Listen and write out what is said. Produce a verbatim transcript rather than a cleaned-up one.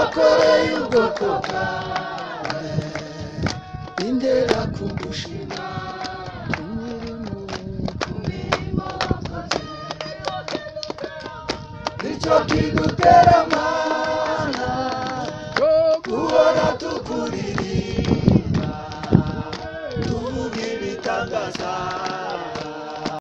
wakoreye ubwoko bwawe indera kugushima imirimo wakoze nicyo kidutera mana guhora tukurira